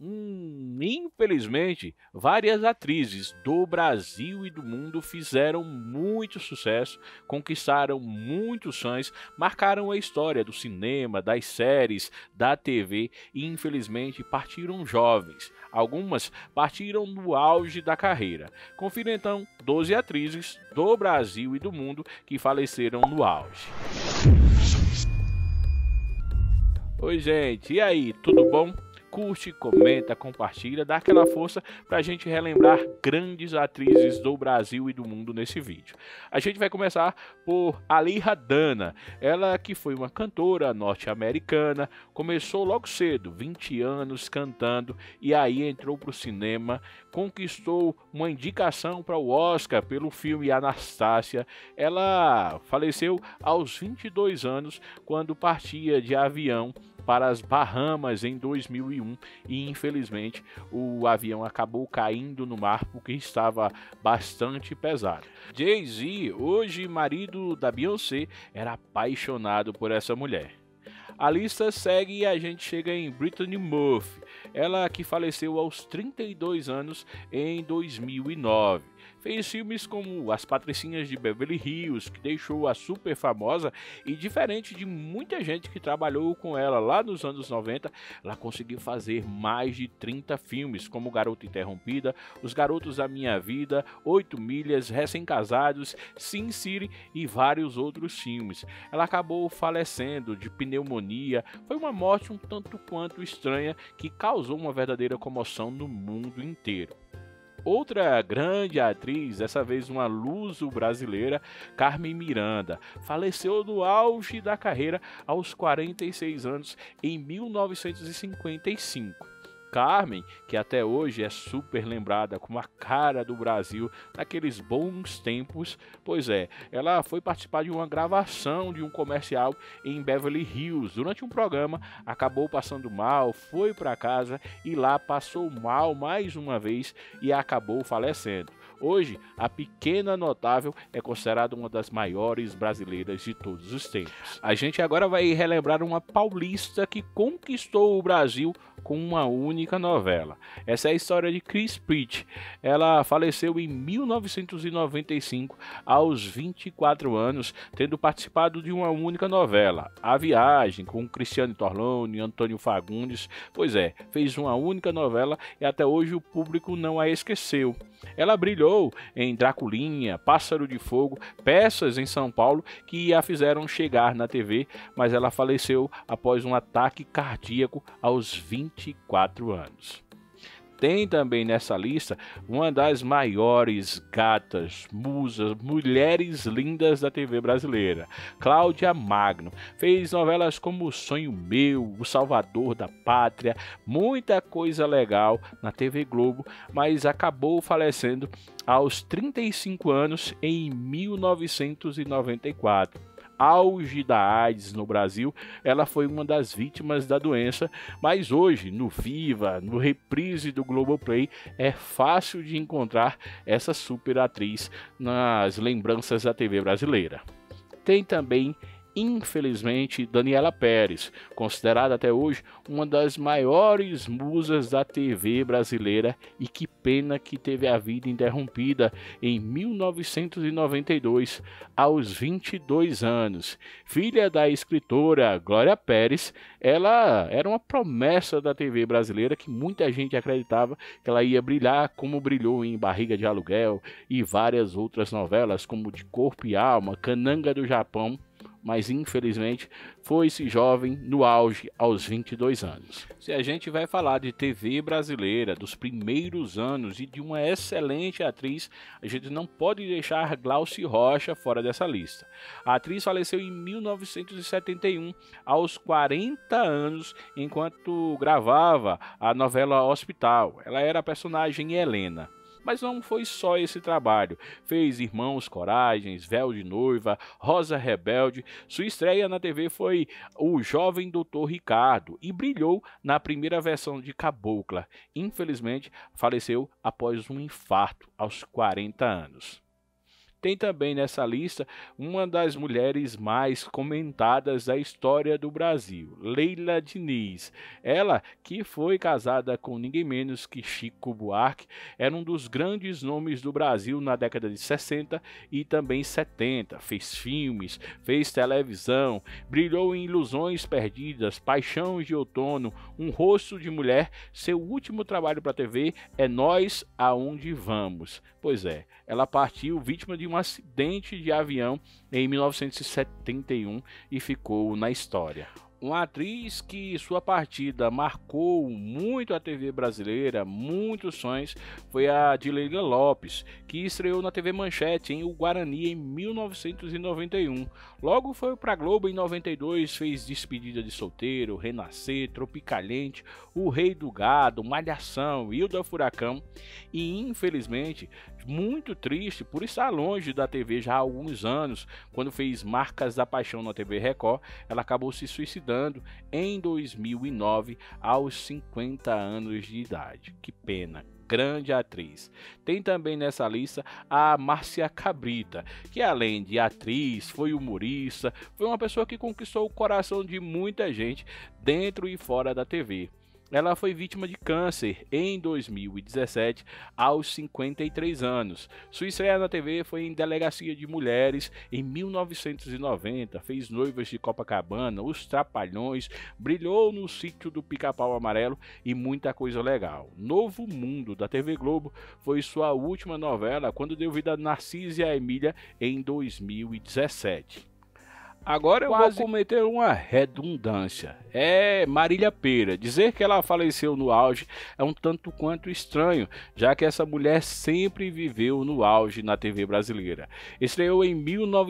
Infelizmente, várias atrizes do Brasil e do mundo fizeram muito sucesso, conquistaram muitos fãs, marcaram a história do cinema, das séries, da TV e infelizmente partiram jovens. Algumas partiram no auge da carreira. Confira então 12 atrizes do Brasil e do mundo que faleceram no auge. Oi, gente, e aí, tudo bom? Curte, comenta, compartilha, dá aquela força para a gente relembrar grandes atrizes do Brasil e do mundo nesse vídeo. A gente vai começar por Ali Radana, ela que foi uma cantora norte-americana, começou logo cedo, 20 anos cantando, e aí entrou para o cinema, conquistou uma indicação para o Oscar pelo filme Anastácia. Ela faleceu aos 22 anos quando partia de avião para as Bahamas em 2001 e infelizmente o avião acabou caindo no mar porque estava bastante pesado. Jay-Z, hoje marido da Beyoncé, era apaixonado por essa mulher. A lista segue e a gente chega em Brittany Murphy, ela que faleceu aos 32 anos em 2009. Fez filmes como As Patricinhas de Beverly Hills, que deixou-a super famosa, e diferente de muita gente que trabalhou com ela lá nos anos 90, ela conseguiu fazer mais de 30 filmes, como Garota Interrompida, Os Garotos da Minha Vida, 8 Milhas, Recém-Casados, Sin City e vários outros filmes. Ela acabou falecendo de pneumonia, foi uma morte um tanto quanto estranha que causou uma verdadeira comoção no mundo inteiro. Outra grande atriz, dessa vez uma luso-brasileira, Carmen Miranda, faleceu no auge da carreira aos 46 anos em 1955. Carmen, que até hoje é super lembrada como a cara do Brasil naqueles bons tempos, pois é, ela foi participar de uma gravação de um comercial em Beverly Hills. Durante um programa, acabou passando mal, foi para casa e lá passou mal mais uma vez e acabou falecendo. Hoje, a pequena notável é considerada uma das maiores brasileiras de todos os tempos. A gente agora vai relembrar uma paulista que conquistou o Brasil com uma única novela. Essa é a história de Cris Pritch. Ela faleceu em 1995, aos 24 anos, tendo participado de uma única novela, A Viagem, com Cristiane Torlone e Antônio Fagundes. Pois é, fez uma única novela e até hoje o público não a esqueceu. Ela brilhou em Draculinha, Pássaro de Fogo, peças em São Paulo que a fizeram chegar na TV, mas ela faleceu após um ataque cardíaco aos 24 anos. Tem também nessa lista uma das maiores gatas, musas, mulheres lindas da TV brasileira, Cláudia Magno. Fez novelas como O Sonho Meu, O Salvador da Pátria, muita coisa legal na TV Globo, mas acabou falecendo aos 35 anos em 1994. Auge da AIDS no Brasil, ela foi uma das vítimas da doença, mas hoje, no Viva, no Reprise do Globoplay, é fácil de encontrar essa super atriz nas lembranças da TV brasileira. Tem também, infelizmente, Daniela Pérez, considerada até hoje uma das maiores musas da TV brasileira, e que pena que teve a vida interrompida em 1992, aos 22 anos. Filha da escritora Glória Pérez, ela era uma promessa da TV brasileira que muita gente acreditava que ela ia brilhar como brilhou em Barriga de Aluguel e várias outras novelas como De Corpo e Alma, Cananga do Japão, mas infelizmente foi-se jovem no auge aos 22 anos. Se a gente vai falar de TV brasileira dos primeiros anos e de uma excelente atriz, a gente não pode deixar Glauci Rocha fora dessa lista. A atriz faleceu em 1971, aos 40 anos, enquanto gravava a novela Hospital. Ela era a personagem Helena. Mas não foi só esse trabalho. Fez Irmãos Coragens, Véu de Noiva, Rosa Rebelde. Sua estreia na TV foi O Jovem Doutor Ricardo e brilhou na primeira versão de Cabocla. Infelizmente, faleceu após um infarto aos 40 anos. Tem também nessa lista uma das mulheres mais comentadas da história do Brasil, Leila Diniz. Ela, que foi casada com ninguém menos que Chico Buarque, era um dos grandes nomes do Brasil na década de 60 e também 70. Fez filmes, fez televisão, brilhou em Ilusões Perdidas, Paixão de Outono, Um Rosto de Mulher. Seu último trabalho para a TV é Nós Aonde Vamos. Pois é, ela partiu vítima de um acidente de avião em 1971 e ficou na história. Uma atriz que sua partida marcou muito a TV brasileira, muitos sonhos, foi a Dileila Lopes, que estreou na TV Manchete em O Guarani em 1991. Logo foi para a Globo em 92, fez Despedida de Solteiro, Renascer, Tropicaliente, O Rei do Gado, Malhação, Hilda Furacão e infelizmente, muito triste por estar longe da TV já há alguns anos, quando fez Marcas da Paixão na TV Record, ela acabou se suicidando em 2009 aos 50 anos de idade. Que pena. Grande atriz. Tem também nessa lista a Márcia Cabrita, que além de atriz, foi humorista, foi uma pessoa que conquistou o coração de muita gente dentro e fora da TV. Ela foi vítima de câncer em 2017, aos 53 anos. Sua estreia na TV foi em Delegacia de Mulheres, em 1990. Fez Noivas de Copacabana, Os Trapalhões, brilhou no Sítio do Pica-Pau Amarelo e muita coisa legal. Novo Mundo, da TV Globo, foi sua última novela, quando deu vida a Narcisa e a Emília em 2017. Agora eu vou cometer uma redundância. É Marília Pêra. Dizer que ela faleceu no auge é um tanto quanto estranho, já que essa mulher sempre viveu no auge na TV brasileira. Estreou em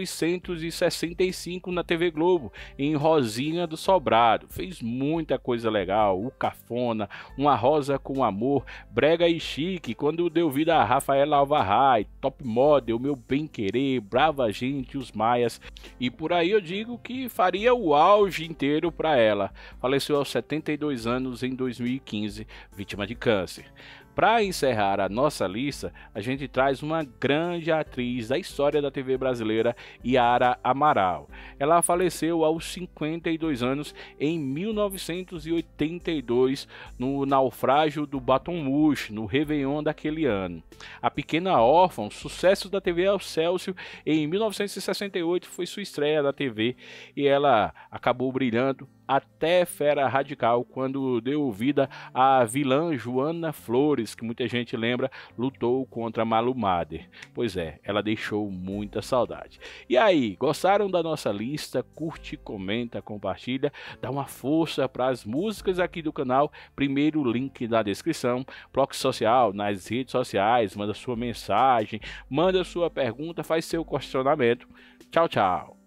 1965 na TV Globo, em Rosinha do Sobrado. Fez muita coisa legal, O Cafona, Uma Rosa com Amor, Brega e Chique, quando deu vida a Rafaela Alvarray, Top Model, Meu Bem Querer, Brava Gente, Os Maias, e por aí eu digo que faria o auge inteiro para ela. Faleceu aos 72 anos em 2015, vítima de câncer. Para encerrar a nossa lista, a gente traz uma grande atriz da história da TV brasileira, Yara Amaral. Ela faleceu aos 52 anos em 1982 no naufrágio do Baton Rouge, no Réveillon daquele ano. A Pequena Órfã, sucesso da TV Excelsior, em 1968 foi sua estreia na TV e ela acabou brilhando até Fera Radical, quando deu vida à vilã Joana Flores, que muita gente lembra, lutou contra Malu Mader. Pois é, ela deixou muita saudade. E aí, gostaram da nossa lista? Curte, comenta, compartilha, dá uma força para as músicas aqui do canal. Primeiro link na descrição, bloco social, nas redes sociais, manda sua mensagem, manda sua pergunta, faz seu questionamento. Tchau, tchau.